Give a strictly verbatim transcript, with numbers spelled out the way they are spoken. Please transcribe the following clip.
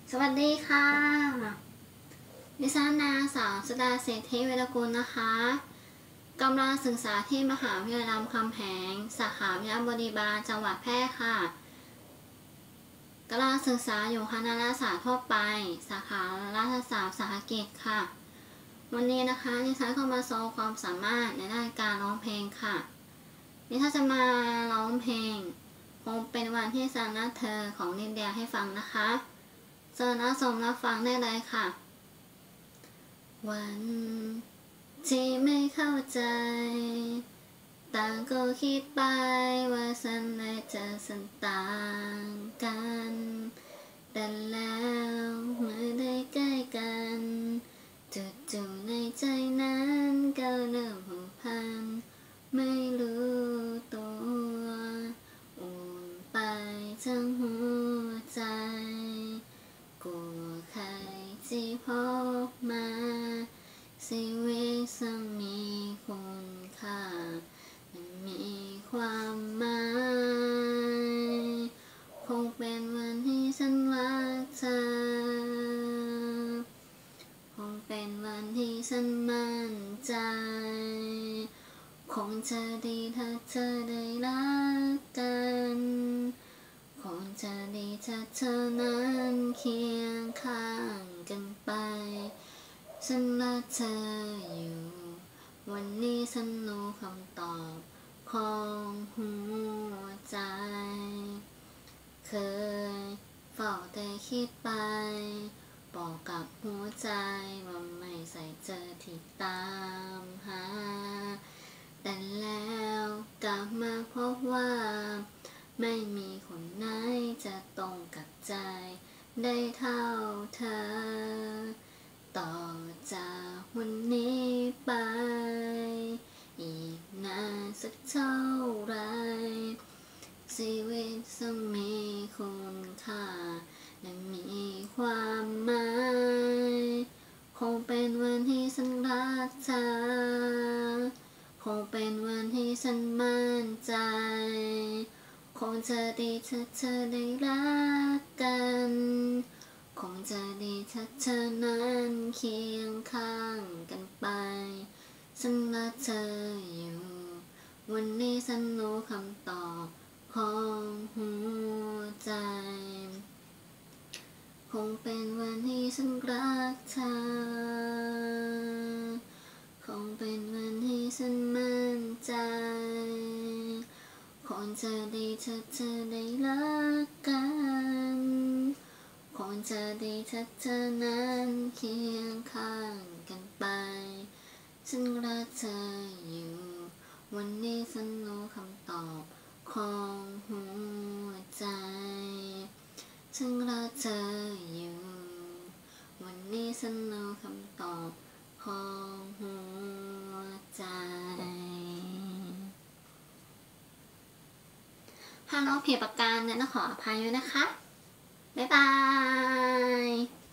สวัสดีค่ะดิฉันนางสาวสุดาเศรษฐีเวรกุลนะคะกำลังศึกษาที่มหาวิทยาลัยรามคำแหงสาขาวิทยาบริบาลจังหวัดแพร่ค่ะกำลังศึกษาอยู่คณะรัฐศาสตร์ทั่วไปสาขารัฐศาสตร์สาหกิจค่ะวันนี้นะคะดิฉันเข้ามาโชว์ความสามารถในด้านการร้องเพลงค่ะดิฉันจะมาร้องเพลงคงเป็นวันที่ฉันรักเธอของลินเดียให้ฟังนะคะเชิญรับชมรับฟังได้เลยค่ะวันที่ไม่เข้าใจต่างก็คิดไปว่าฉันและเธอฉันต่างกันแต่แล้วเมื่อได้ใกล้กันจู่ๆในใจนั้นก็เริ่มผูกพันไม่รู้ตัวอุ่นไปทั้งหัวใจกลัวใครที่พบมาชีวิตฉันมีคุณค่ามันมีความหมายคงเป็นวันที่ฉันรักเธอคงเป็นวันที่ฉันมั่นใจคงจะดีถ้าเธอได้รักกันคงจะดีถ้าเธอนั้นเคียงข้างกันไปฉันรักเธออยู่วันนี้ฉันรู้คำตอบของหัวใจเคยเฝ้าแต่คิดไปบอกกับหัวใจว่าไม่ใส่เจอที่ตามหาแต่แล้วกลับมาพบว่าไม่มีคนไหนจะตรงกับใจได้เท่าเธอต่อจากวันนี้ไปอีกนานสักเท่าไรชีวิตต้องมีคุณค่าและมีความหมายคงเป็นวันที่ฉันรักเธอคงเป็นวันที่ฉันมั่นใจคงจะดีถ้าเธอได้รักกันคงจะดีถ้าเธอนั้นเคียงข้างกันไปฉันรักเธออยู่วันนี้ฉันรู้คำตอบของหัวใจคงเป็นวันที่ฉันรักเธอคงเป็นวันที่ฉันมั่นใจคงจะดีถ้าเธอได้รักกันคงจะดีถ้าเธอนั้นเคียงข้างกันไปฉันรักเธออยู่วันนี้ฉันรู้คำตอบของหัวใจฉันรักเธออยู่วันนี้ฉันรู้คำตอบของหัวใจถ้าน้องผิดประการเนี่ยต้องขออภัยด้วยนะคะบ๊ายบาย